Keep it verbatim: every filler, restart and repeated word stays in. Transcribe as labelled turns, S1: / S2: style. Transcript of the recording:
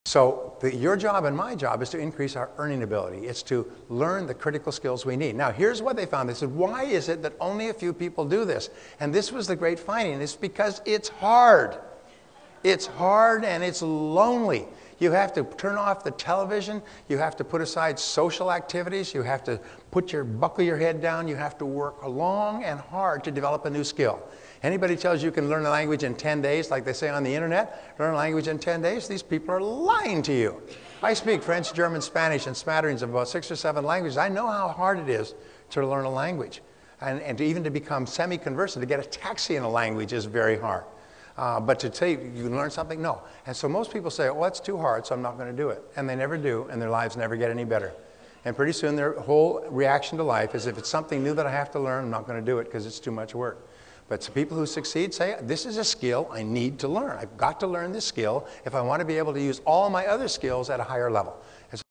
S1: So the, your job and my job is to increase our earning ability. It's to learn the critical skills we need. Now, here's what they found. They said, why is it that only a few people do this? And this was the great finding. It's because it's hard. It's hard and it's lonely. You have to turn off the television. You have to put aside social activities. You have to put your, buckle your head down. You have to work long and hard to develop a new skill. Anybody tells you you can learn a language in ten days, like they say on the internet, learn a language in ten days, these people are lying to you. I speak French, German, Spanish, and smatterings of about six or seven languages. I know how hard it is to learn a language. And, and to even to become semi-conversant, to get a taxi in a language is very hard. Uh, but to say you can learn something, no. And so most people say, oh, it's too hard, so I'm not going to do it. And they never do, and their lives never get any better. And pretty soon their whole reaction to life is, if it's something new that I have to learn, I'm not going to do it because it's too much work. But so people who succeed say, this is a skill I need to learn. I've got to learn this skill if I want to be able to use all my other skills at a higher level.